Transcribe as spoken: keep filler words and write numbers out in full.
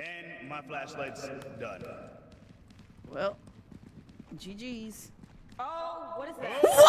And my flashlight's done. Well, G G's. Oh, what is that?